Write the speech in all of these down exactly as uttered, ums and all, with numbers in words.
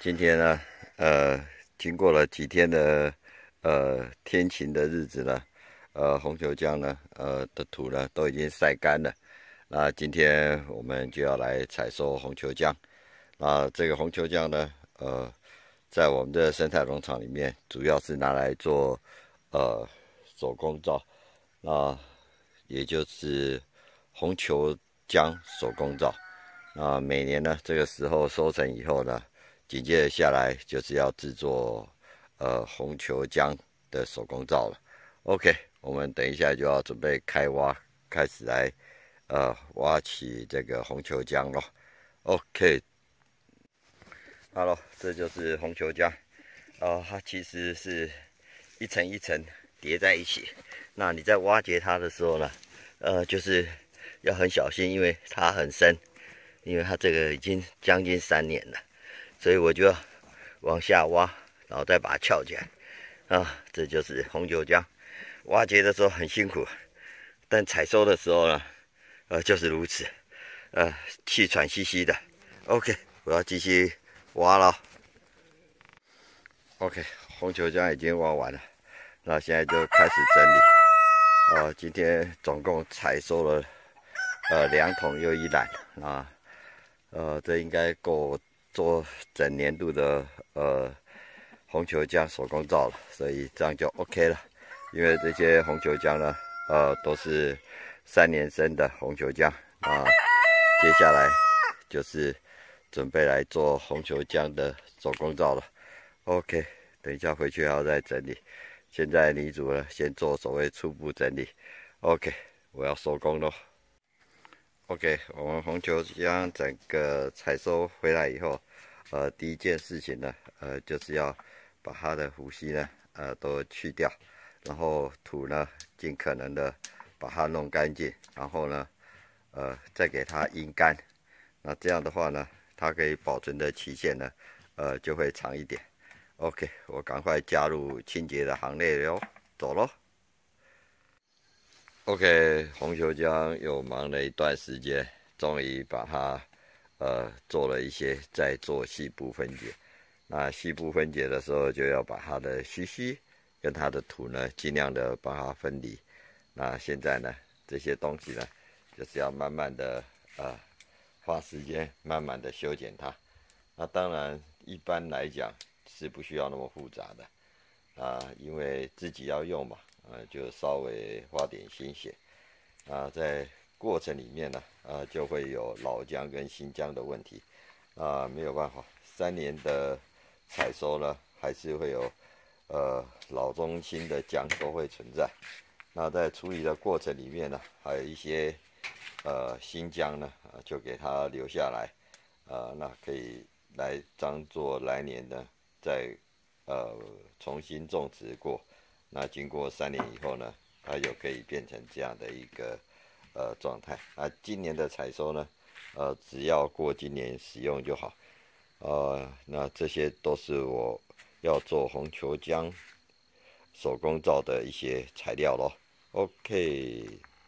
今天呢，呃，经过了几天的呃天晴的日子呢，呃，红球姜呢，呃的土呢都已经晒干了。那今天我们就要来采收红球姜。那这个红球姜呢，呃，在我们的生态农场里面，主要是拿来做呃手工皂，那也就是红球姜手工皂。那每年呢，这个时候收成以后呢，紧接着下来就是要制作呃红球姜的手工皂了。OK， 我们等一下就要准备开挖，开始来呃挖起这个红球姜咯。OK， 好了，这就是红球姜。呃，它其实是一层一层叠在一起。那你在挖掘它的时候呢，呃，就是要很小心，因为它很深。因为它这个已经将近三年了，所以我就要往下挖，然后再把它撬起来啊。这就是红球姜，挖掘的时候很辛苦，但采收的时候呢，呃，就是如此，呃，气喘吁吁的。OK， 我要继续挖了。OK， 红球姜已经挖完了，那现在就开始整理。呃，今天总共采收了呃两桶又一篮啊。呃，这应该够做整年度的呃红球姜手工皂了，所以这样就 OK 了。因为这些红球姜呢，呃，都是三年生的红球姜啊。接下来就是准备来做红球姜的手工皂了。OK， 等一下回去还要再整理。现在泥组呢，先做所谓初步整理。OK， 我要收工咯。OK， 我们红球姜整个采收回来以后，呃，第一件事情呢，呃，就是要把它的呼吸呢，呃，都去掉，然后土呢，尽可能的把它弄干净，然后呢，呃，再给它阴干。那这样的话呢，它可以保存的期限呢，呃，就会长一点。OK， 我赶快加入清洁的行列哟，走咯。OK， 红球姜又忙了一段时间，终于把它呃做了一些，再做细部分解。那细部分解的时候，就要把它的须须跟它的土呢，尽量的把它分离。那现在呢，这些东西呢，就是要慢慢的呃花时间，慢慢的修剪它。那当然，一般来讲是不需要那么复杂的啊、呃，因为自己要用嘛。呃，就稍微花点心血啊，在过程里面呢，啊，就会有老姜跟新姜的问题啊，没有办法，三年的采收呢，还是会有呃老中新的姜都会存在。那在处理的过程里面呢，还有一些呃新姜呢，啊，就给它留下来，啊，那可以来当做来年呢再呃重新种植过。那经过三年以后呢，它又可以变成这样的一个呃状态。那今年的采收呢，呃，只要过今年使用就好。呃，那这些都是我要做红球姜手工皂的一些材料咯。OK，OK，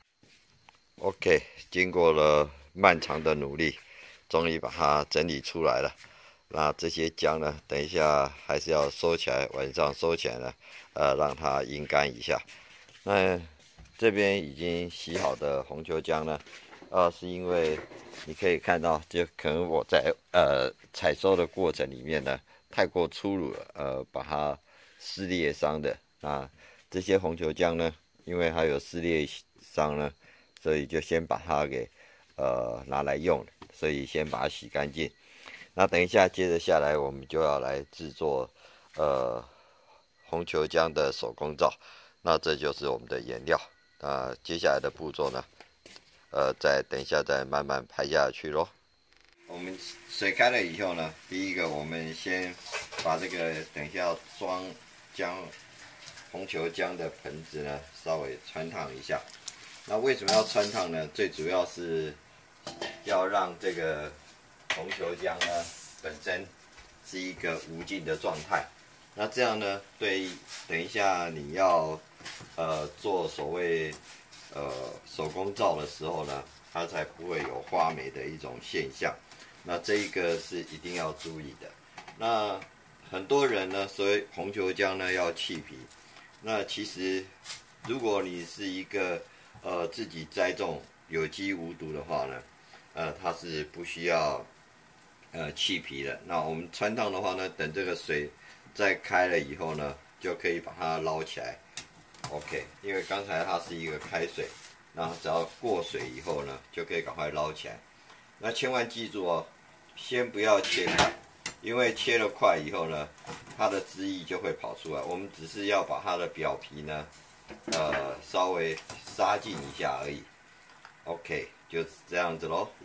OK， 经过了漫长的努力，终于把它整理出来了。那这些姜呢，等一下还是要收起来，晚上收起来呢，呃，让它阴干一下。那这边已经洗好的红球姜呢，呃，是因为你可以看到，就可能我在呃采收的过程里面呢，太过粗鲁了，呃，把它撕裂伤的。那这些红球姜呢，因为它有撕裂伤呢，所以就先把它给呃拿来用，所以先把它洗干净。那等一下，接着下来我们就要来制作呃红球姜的手工皂。那这就是我们的颜料。那接下来的步骤呢，呃，再等一下再慢慢拍下去咯。我们水开了以后呢，第一个我们先把这个等一下要装姜红球姜的盆子呢，稍微穿烫一下。那为什么要穿烫呢？最主要是要让这个红球姜呢本身是一个无尽的状态，那这样呢，对，等一下你要呃做所谓呃手工皂的时候呢，它才不会有发霉的一种现象。那这一个是一定要注意的。 那很多人呢，所谓红球姜呢要去皮。那其实如果你是一个呃自己栽种有机无毒的话呢，呃它是不需要呃去皮的。那我们穿烫的话呢，等这个水再开了以后呢，就可以把它捞起来。OK， 因为刚才它是一个开水，那只要过水以后呢，就可以赶快捞起来。那千万记住哦，先不要切块，因为切了块以后呢，它的汁液就会跑出来。我们只是要把它的表皮呢，呃，稍微杀进一下而已。OK， 就是这样子咯。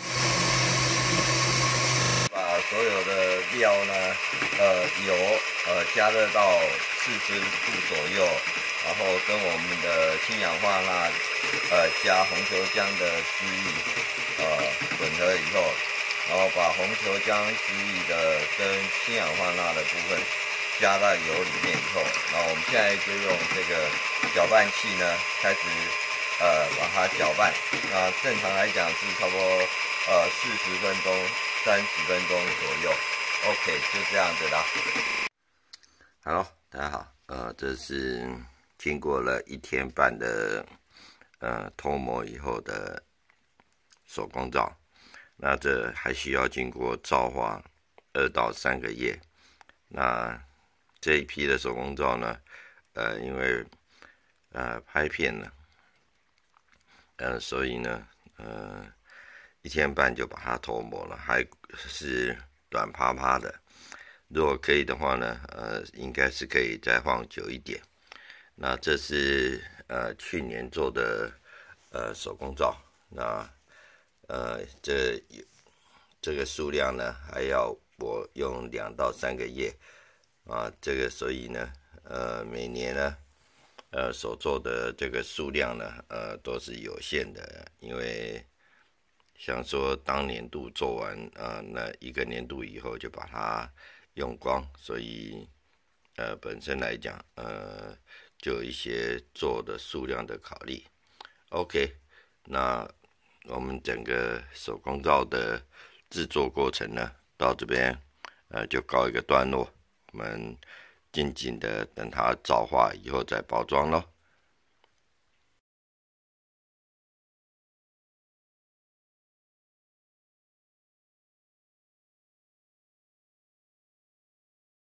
把所有的料呢，呃，油呃加热到四十度左右，然后跟我们的氢氧化钠，呃，加红球姜的汁液，呃，混合以后。然后把红球姜汁液的跟氢氧化钠的部分加到油里面以后，那我们现在就用这个搅拌器呢，开始呃把它搅拌。那正常来讲是差不多呃四十分钟、三十分钟左右。OK， 就这样子啦。Hello， 大家好，呃，这是经过了一天半的呃脱模以后的手工皂。那这还需要经过皂化二到三个月。那这一批的手工皂呢，呃，因为呃拍片了，呃，所以呢，呃，一天半就把它脱模了，还是软趴趴的。如果可以的话呢，呃，应该是可以再放久一点。那这是呃去年做的呃手工皂，那。呃，这这个数量呢，还要我用两到三个月啊。这个所以呢，呃，每年呢，呃，所做的这个数量呢，呃，都是有限的，因为想说当年度做完啊，那一个年度以后就把它用光，所以呃，本身来讲，呃，就有一些做的数量的考虑。OK， 那。我们整个手工皂的制作过程呢，到这边呃就告一个段落。我们静静的等它皂化以后再包装咯。